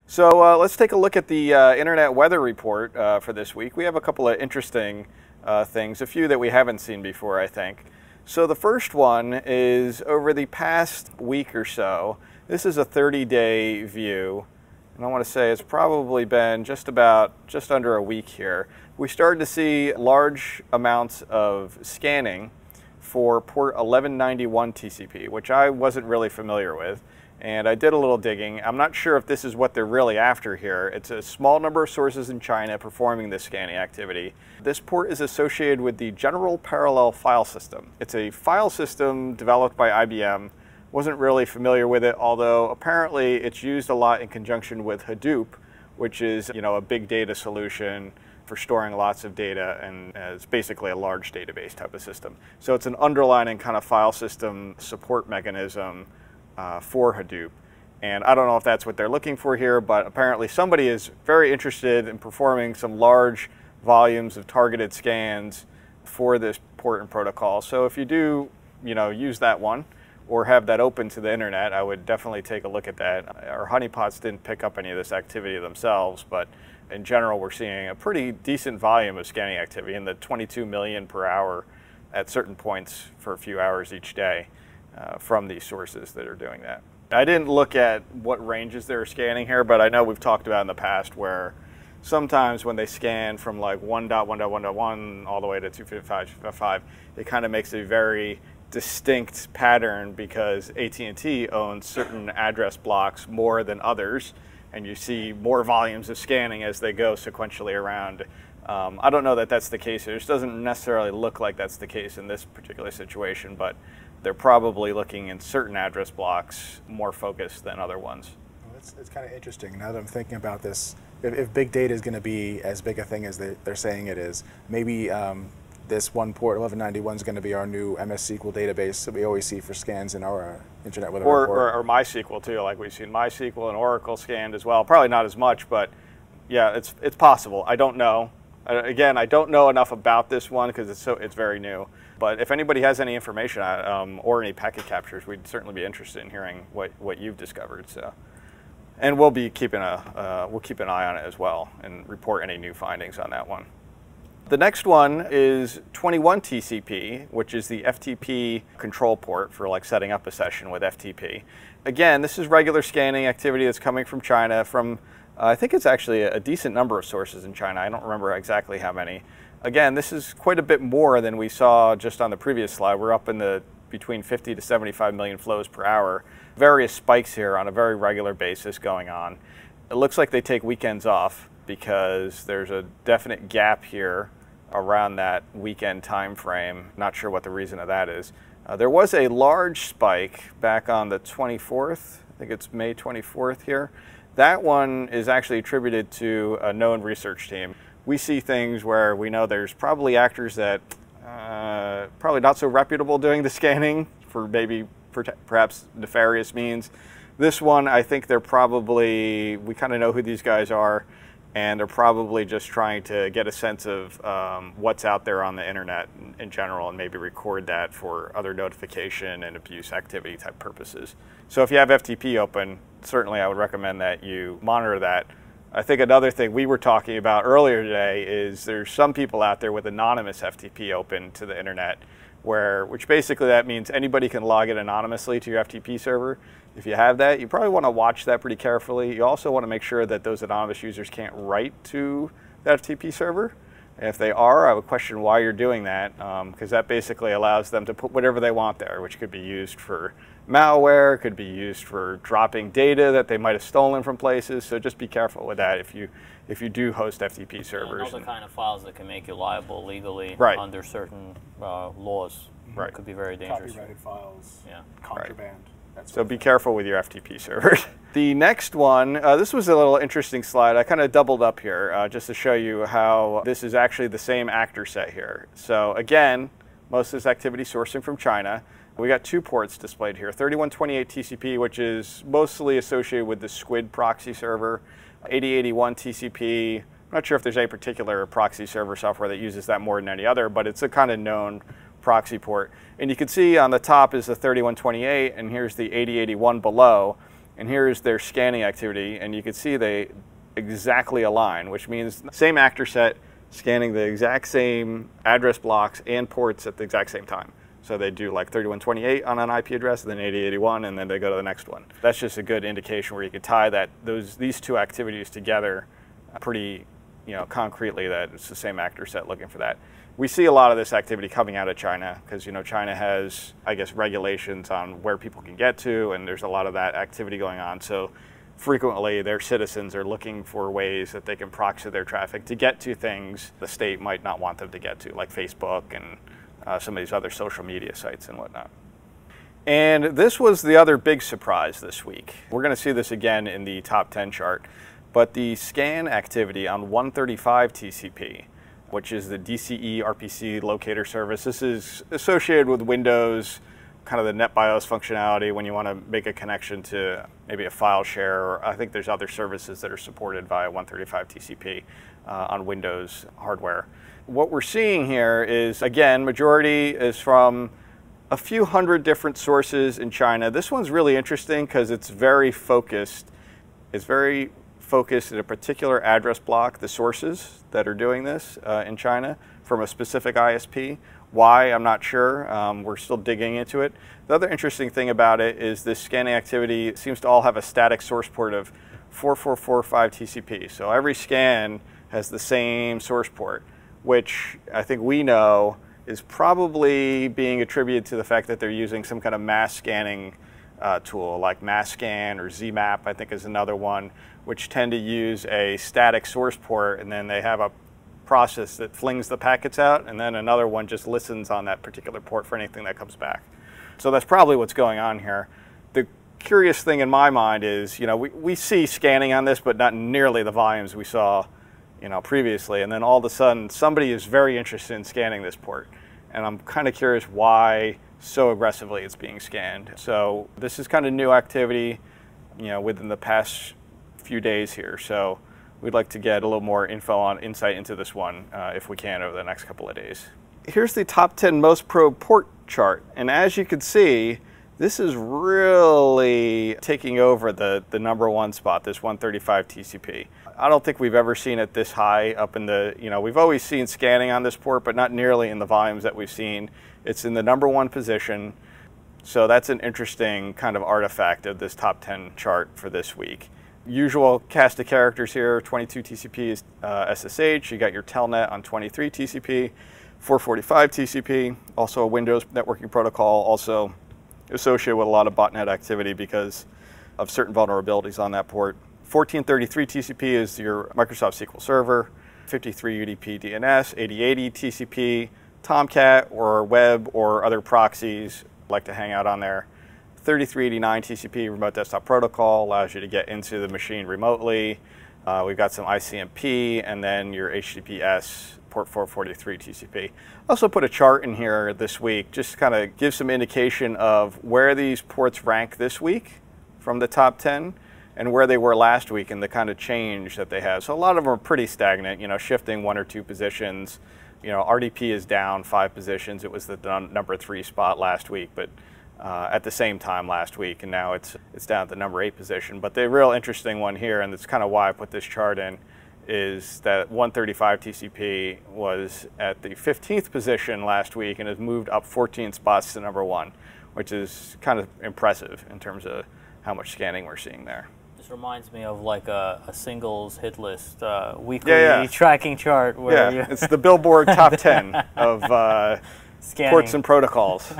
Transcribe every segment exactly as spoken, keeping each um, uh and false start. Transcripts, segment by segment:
So uh, let's take a look at the uh, Internet Weather Report uh, for this week. We have a couple of interesting uh, things, a few that we haven't seen before, I think. So the first one is over the past week or so. This is a thirty day view, and I want to say it's probably been just about, just under a week here. We started to see large amounts of scanning for port eleven ninety-one T C P, which I wasn't really familiar with. And I did a little digging. I'm not sure if this is what they're really after here. It's a small number of sources in China performing this scanning activity. This port is associated with the General Parallel File System. It's a file system developed by I B M. Wasn't really familiar with it, although apparently it's used a lot in conjunction with Hadoop, which is, you know, a big data solution for storing lots of data, and it's basically a large database type of system. So it's an underlying kind of file system support mechanism Uh, for Hadoop. And I don't know if that's what they're looking for here, but apparently somebody is very interested in performing some large volumes of targeted scans for this port and protocol. So if you do, you know, use that one or have that open to the internet, I would definitely take a look at that. Our honeypots didn't pick up any of this activity themselves, but in general we're seeing a pretty decent volume of scanning activity in the twenty-two million per hour at certain points for a few hours each day. Uh, from these sources that are doing that. I didn't look at what ranges they're scanning here, but I know we've talked about in the past where sometimes when they scan from like one dot one dot one dot one all the way to two fifty-five dot two fifty-five, it kind of makes a very distinct pattern because A T and T owns certain address blocks more than others, and you see more volumes of scanning as they go sequentially around. Um, I don't know that that's the case here. It doesn't necessarily look like that's the case in this particular situation, but they're probably looking in certain address blocks more focused than other ones. Well, it's it's kind of interesting. Now that I'm thinking about this, if, if big data is going to be as big a thing as they, they're saying it is, maybe um, this one port eleven ninety-one is going to be our new M S S Q L database that we always see for scans in our uh, Internet Weather or, Report. Or, or MySQL too, like we've seen MySQL and Oracle scanned as well. Probably not as much, but yeah, it's it's possible. I don't know. Again, I don't know enough about this one because it's so it's very new. But if anybody has any information um, or any packet captures, we'd certainly be interested in hearing what, what you've discovered. So, and we'll be keeping a uh, we'll keep an eye on it as well and report any new findings on that one. The next one is twenty-one T C P, which is the F T P control port for like setting up a session with F T P. Again, this is regular scanning activity that's coming from China. From uh, I think it's actually a decent number of sources in China. I don't remember exactly how many. Again, this is quite a bit more than we saw just on the previous slide. We're up in the between fifty to seventy-five million flows per hour. Various spikes here on a very regular basis going on. It looks like they take weekends off because there's a definite gap here around that weekend time frame. Not sure what the reason of that is. Uh, there was a large spike back on the twenty-fourth. I think it's May twenty-fourth here. That one is actually attributed to a known research team. We see things where we know there's probably actors that uh, probably not so reputable doing the scanning for maybe perhaps nefarious means. This one, I think they're probably, we kind of know who these guys are, and they're probably just trying to get a sense of um, what's out there on the internet in, in general and maybe record that for other notification and abuse activity type purposes. So if you have F T P open, certainly I would recommend that you monitor that. I think another thing we were talking about earlier today is there's some people out there with anonymous F T P open to the internet, where which basically that means anybody can log in anonymously to your F T P server. If you have that, you probably want to watch that pretty carefully. You also want to make sure that those anonymous users can't write to the F T P server. And if they are, I would question why you're doing that, because um, that basically allows them to put whatever they want there, which could be used for malware, could be used for dropping data that they might have stolen from places. So just be careful with that if you if you do host F T P servers. And other kind of files that can make you liable legally right. under certain uh, laws. Right. It could be very dangerous. Copyrighted files, yeah. contraband. Right. So be careful with your F T P servers. The next one, uh, this was a little interesting slide. I kind of doubled up here uh, just to show you how this is actually the same actor set here. So again, most of this activity sourcing from China. We got two ports displayed here, thirty-one twenty-eight T C P, which is mostly associated with the Squid proxy server, eighty eighty-one T C P. I'm not sure if there's any particular proxy server software that uses that more than any other, but it's a kind of known proxy port. And you can see on the top is the thirty-one twenty-eight, and here's the eighty eighty-one below. and here is their scanning activity, and you can see they exactly align, which means same actor set scanning the exact same address blocks and ports at the exact same time. So they do like thirty-one twenty-eight on an I P address, and then eighty eighty-one, and then they go to the next one. That's just a good indication where you can tie that those these two activities together pretty, you know, concretely that it's the same actor set looking for that. We see a lot of this activity coming out of China because, you know, China has, I guess, regulations on where people can get to, and there's a lot of that activity going on. So frequently their citizens are looking for ways that they can proxy their traffic to get to things the state might not want them to get to, like Facebook and uh, some of these other social media sites and whatnot. And this was the other big surprise this week. We're going to see this again in the top ten chart, but the scan activity on one thirty-five T C P, which is the D C E R P C locator service. This is associated with Windows, kind of the NetBIOS functionality when you want to make a connection to maybe a file share, or I think there's other services that are supported via one thirty-five T C P uh, on Windows hardware. What we're seeing here is, again, majority is from a few hundred different sources in China. This one's really interesting because it's very focused. It's very focused in a particular address block, the sources that are doing this uh, in China from a specific I S P. Why, I'm not sure. Um, we're still digging into it. The other interesting thing about it is this scanning activity seems to all have a static source port of four four four five T C P. So every scan has the same source port, which I think we know is probably being attributed to the fact that they're using some kind of mass scanning uh, tool like MassScan or Z map, I think is another one, which tend to use a static source port, and then they have a process that flings the packets out, and then another one just listens on that particular port for anything that comes back. So that's probably what's going on here. The curious thing in my mind is, you know, we, we see scanning on this, but not nearly the volumes we saw, you know, previously. And then all of a sudden, somebody is very interested in scanning this port. And I'm kind of curious why so aggressively it's being scanned. So this is kind of new activity, you know, within the past few days here. So we'd like to get a little more info on insight into this one uh, if we can over the next couple of days. Here's the top ten most probed port chart. And as you can see, this is really taking over the, the number one spot, this one thirty-five T C P. I don't think we've ever seen it this high up in the, you know, we've always seen scanning on this port, but not nearly in the volumes that we've seen. It's in the number one position. So that's an interesting kind of artifact of this top ten chart for this week. Usual cast of characters here, twenty-two T C P is uh, S S H. You got your Telnet on twenty-three T C P, four forty-five T C P, also a Windows networking protocol, also associated with a lot of botnet activity because of certain vulnerabilities on that port. fourteen thirty-three T C P is your Microsoft S Q L Server, fifty-three U D P D N S, eighty eighty T C P, Tomcat or web or other proxies like to hang out on there. thirty-three eighty-nine T C P Remote Desktop Protocol allows you to get into the machine remotely. Uh, we've got some I C M P, and then your H T T P S port four forty-three T C P. Also put a chart in here this week, just kind of give some indication of where these ports rank this week from the top ten and where they were last week and the kind of change that they have. So a lot of them are pretty stagnant, you know, shifting one or two positions. You know, R D P is down five positions. It was the number three spot last week, but Uh, at the same time last week, and now it's it's down at the number eight position. But the real interesting one here, and that's kind of why I put this chart in, is that one thirty-five T C P was at the fifteenth position last week and has moved up fourteen spots to number one, which is kind of impressive in terms of how much scanning we're seeing there. This reminds me of like a, a singles hit list uh, weekly yeah, yeah. tracking chart. Where yeah, you it's the Billboard top ten of uh, ports and protocols.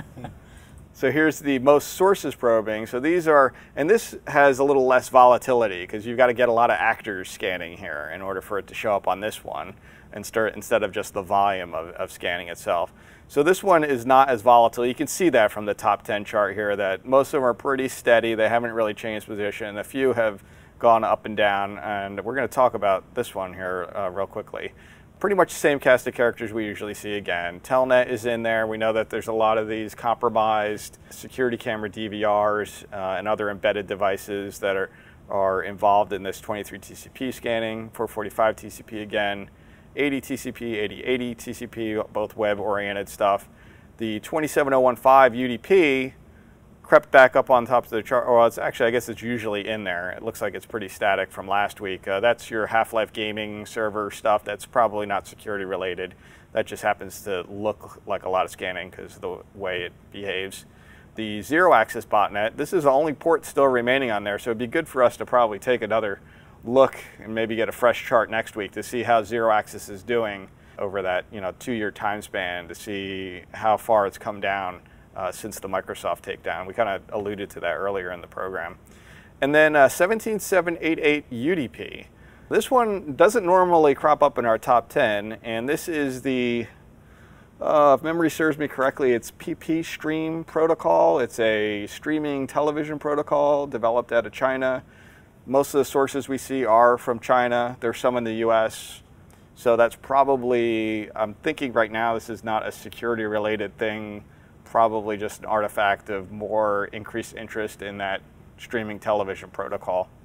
So here's the most sources probing. So these are, and this has a little less volatility because you've got to get a lot of actors scanning here in order for it to show up on this one and start, instead of just the volume of, of scanning itself. So this one is not as volatile. You can see that from the top ten chart here that most of them are pretty steady. They haven't really changed position. A few have gone up and down, and we're going to talk about this one here uh, real quickly. Pretty much the same cast of characters we usually see again. Telnet is in there. We know that there's a lot of these compromised security camera D V Rs uh, and other embedded devices that are, are involved in this twenty-three T C P scanning, four forty-five T C P again, eighty T C P, eighty eighty T C P, both web-oriented stuff. The twenty-seven oh one five U D P crept back up on top of the chart. Well, it's actually, I guess it's usually in there. It looks like it's pretty static from last week. Uh, that's your Half-Life gaming server stuff. That's probably not security related. That just happens to look like a lot of scanning because of the way it behaves. The zero-axis botnet, this is the only port still remaining on there, so it'd be good for us to probably take another look and maybe get a fresh chart next week to see how zero-axis is doing over that you know two-year time span, to see how far it's come down uh, since the Microsoft takedown. We kind of alluded to that earlier in the program. And then uh, seventeen seven eighty-eight U D P. This one doesn't normally crop up in our top ten, and this is the Uh, if memory serves me correctly, it's P P Stream protocol. It's a streaming television protocol developed out of China. Most of the sources we see are from China. There's some in the U S. So that's probably, I'm thinking right now, this is not a security related thing, probably just an artifact of more increased interest in that streaming television protocol.